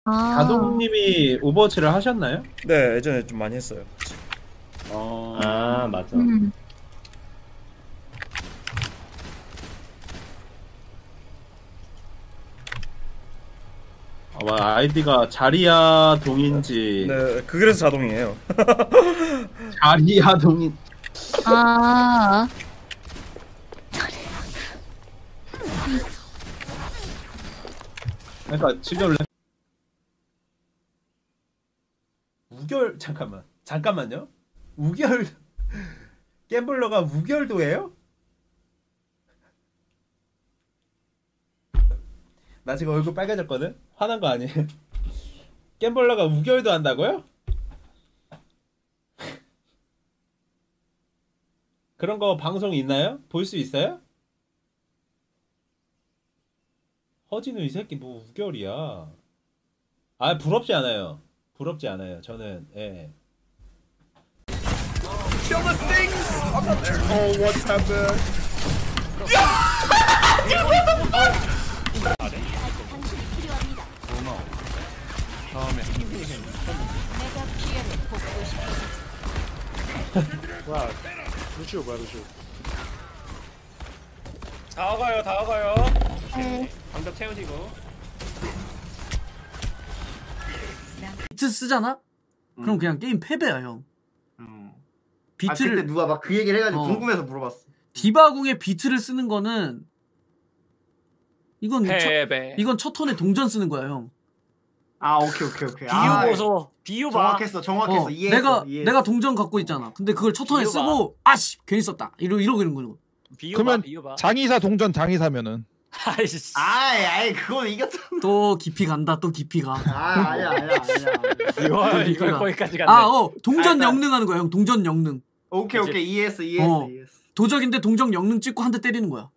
가동님이 오버워치를 하셨나요? 네, 예전에 좀 많이 했어요. 아 맞아. 아이디가 자리야 동인지. 네, 그래서 자동이에요. 자리야 동인. 아. 그러니까 지금 우결 잠깐만요. 우결 갬블러가 우결도 해요? 나 지금 얼굴 빨개졌거든? 화난 거 아니에요? 갬블러가 우결도 한다고요? 그런 거 방송 있나요? 볼 수 있어요? 허진우 이 새끼 뭐 우결이야. 아 부럽지 않아요. 부럽지 않아요. 저는 예. Oh, what happened? 뭐야? 루시오 뭐야 루시오? 다 와가요, 다 와가요. 방벽 채우시고. 비트 쓰잖아? 그럼 그냥 게임 패배야 형. 비트를 그때 누가 막 그 얘기를 해가지고 궁금해서 물어봤어. 디바궁에 비트를 쓰는 거는 이건 패배. 이건 첫 턴에 동전 쓰는 거야 형. 아 오케이. 비유 보소. 비유 봐. 정확했어. 이해했어. 내가 동전 갖고 있잖아. 근데 그걸 첫 턴에 쓰고 아씨 괜히 썼다. 이러는 거죠. 그러면 장의사 동전 장의사면은. 아이씨. 아이 그건 이겼잖아. 또 깊이 간다. 또 깊이 가. 아니야. 이걸 거기까지 갔네. 동전 영능하는 거야 형. 동전 영능. 오케이 이해했어. 도적인데 동전 영능 찍고 한 대 때리는 거야.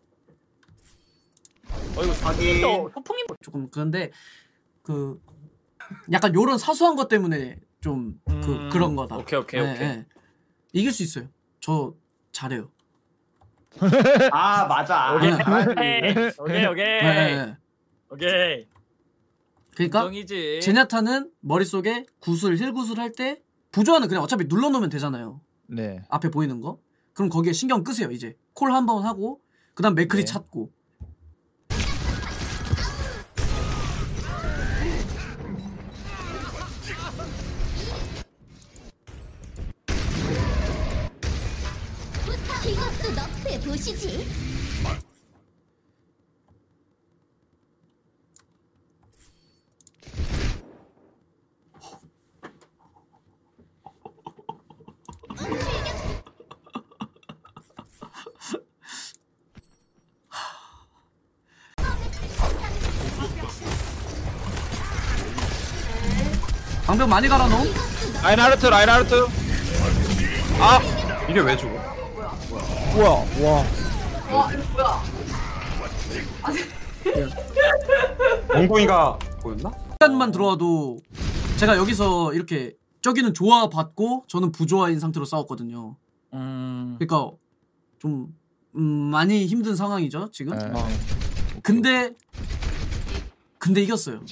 이거 소풍이 조금 그런데 그 약간 요런 사소한 것 때문에 좀 그런 거다. 오케이. 네. 이길 수 있어요. 저 잘해요. 아 맞아. 오케이. 네. 그러니까 정이지. 제냐타는 머릿속에 힐구슬 할 때 부조화는 그냥 어차피 눌러놓으면 되잖아요. 네. 앞에 보이는 거. 그럼 거기에 신경 끄세요. 이제 콜 한 번 하고 그다음 맥크리 찾고. 이것도 너프해 보시지. 방벽 많이 갈아놓음. 라인하르트. 아 이게 왜 죽어? 뭐야? 와. 몽둥이가 보였나? 시간만 들어와도 제가 여기서 이렇게 저기는 조화 받고 저는 부조화인 상태로 싸웠거든요. 그러니까 좀 많이 힘든 상황이죠 지금. 근데 이겼어요.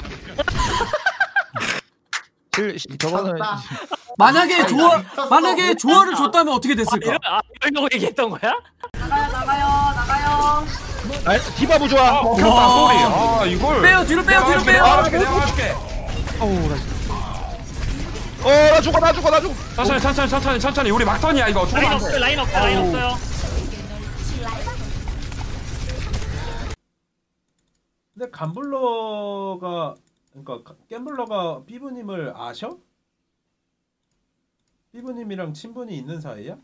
저거는 만약에 조화를 줬다면 어떻게 됐을까? 이런 거 얘기했던 거야? 나가요. 디바 부조화. 아 이걸 빼요 뒤로 빼요. 내가 해줄게. 나 죽어. 천천히. 우리 막턴이야 이거. 죽으면 안 돼. 라인 없어요. 근데 감블러가 그러니까 갬블러가 삐부님을 아셔? 삐부님이랑 친분이 있는 사이야?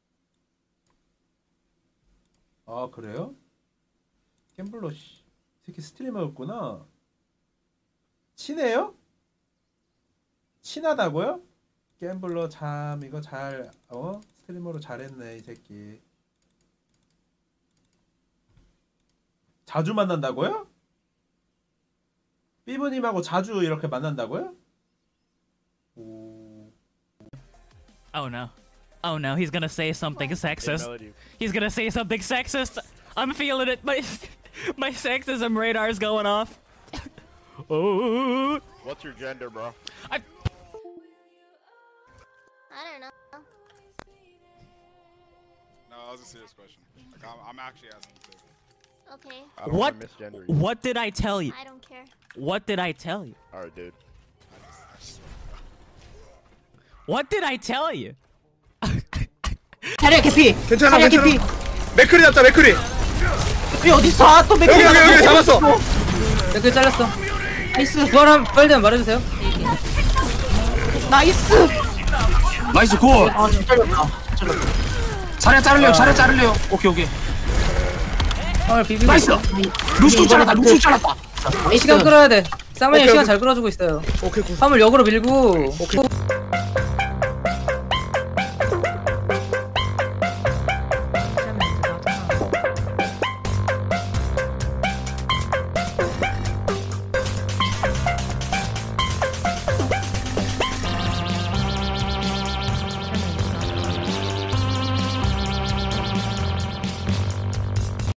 아 그래요? 갬블러 씨 새끼 스트리머였구나. 친해요? 친하다고요? 갬블러 참 이거 잘 스트리머로 잘했네 이 새끼. 자주 만난다고요? 삐부님하고 자주 이렇게 만난다고요? 오. Oh no, he's gonna say something sexist. He's gonna say something sexist. I'm feeling it. My sexism radar's going off. Oh. What What's your gender, bro? I don't know. No, that was a serious question. Like, I'm actually asking too. Okay. I don't What? wanna misgender you. What did I tell you? I don't care. What did I tell you? Alright, dude. What did I tell you? 자리야 개피. 괜찮아 자리야 괜찮아. 개피. 맥크리 잡자 맥크리. 이 어딨어? 또 맥주. 여기 잡았어. 맥주 잘랐어. 나이스. 부활함 빨리 말해주세요. 나이스. 나이스 굿. 아 진짜 잘렸다. 자리야 자를래요. 자리야 자를래요. 오케이 오케이. 나이스. 루시도 잘랐다. 루시도 잘랐다. 시간 끌어야 돼. 쌍만이 오케이, 시간 오케이. 잘 끌어주고 있어요. 오케이 굿. 화물 역으로 밀고. 오케이.